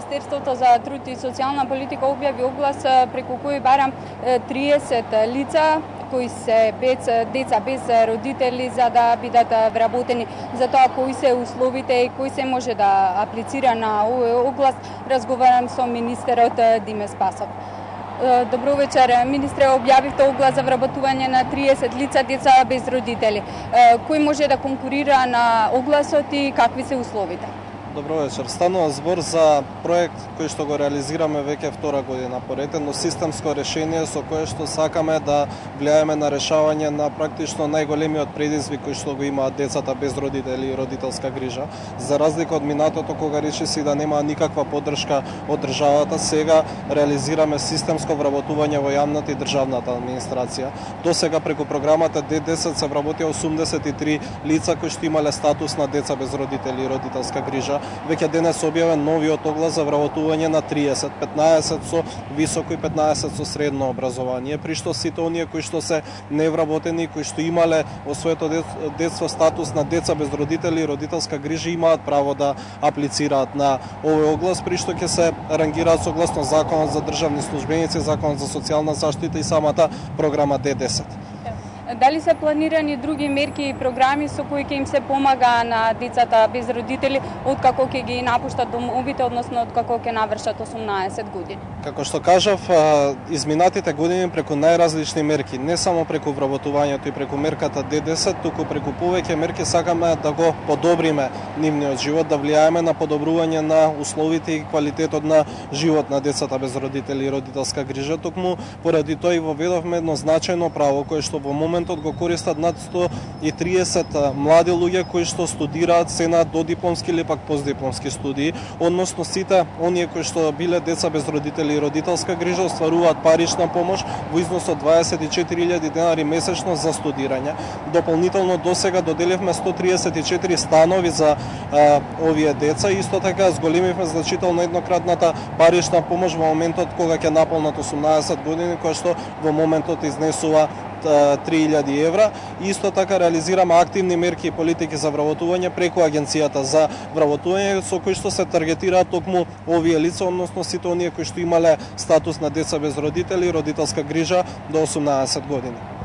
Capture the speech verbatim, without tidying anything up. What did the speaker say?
Министерството за труд и социјална политика објави оглас преку кој барам триесет лица кои се без деца без родители за да бидат вработени. За тоа кои се условите и кој се може да аплицира на овој оглас, разговарам со министерот Диме Спасов. Добро вечер, министре, објавивте оглас за вработување на триесет лица деца без родители. Кој може да конкурира на огласот и какви се условите? Добро вечер. Станува збор за проект кој што го реализираме веќе втора година поред, но системско решение со кое што сакаме да влијаеме на решавање на практично најголемиот предизвик кој што го имаат децата без родители и родителска грижа. За разлика од минатото кога реши да нема никаква поддршка од државата, сега реализираме системско вработување во јавната и државната администрација. До сега преку програмата Д десет се вработија осумдесет и три лица кои што имале статус на деца без родители и родителска грижа. Веќе денес објавен новиот оглас за вработување на триесет, петнаесет со високо и петнаесет со средно образование, при што сите оние кои што се невработени, кои што имале во своето детство статус на деца без родители и родителска грижа, имаат право да аплицираат на овој оглас, при што ќе се рангираат согласно Законот за државни службеници, Законот за социјална заштита и самата програма Д десет. Дали се планирани други мерки и програми со кои ќе им се помага на децата без родители откако ќе ги напуштат домовите, односно откако ќе навршат осумнаесет години? Како што кажав, изминатите години преку најразлични мерки, не само преку вработувањето и преку мерката Д десет, туку преку повеќе мерки сакаме да го подобриме нивниот живот, да влијаеме на подобрување на условите и квалитетот на живот на децата без родители и родителска грижа. Токму поради тоа и воведовме едно значајно право кое што во момент го користат над сто и триесет млади луѓе кои што студираат се на додипломски или пак постдипломски студии, односно сите оние кои што биле деца без родители и родителска грижа остваруваат парична помош во износ од дваесет и четири илјади денари месечно за студирање. Дополнително досега доделивме сто триесет и четири станови за а, овие деца и исто така зголемивме значително еднократната парична помош во моментот кога ќе наполнат осумнаесет години, која што во моментот изнесува три илјади евра. Исто така реализираме активни мерки и политики за вработување преку Агенцијата за вработување, со кои што се таргетираат токму овие лица, односно сите оние кои што имале статус на деца без родители и родителска грижа до осумнаесет години.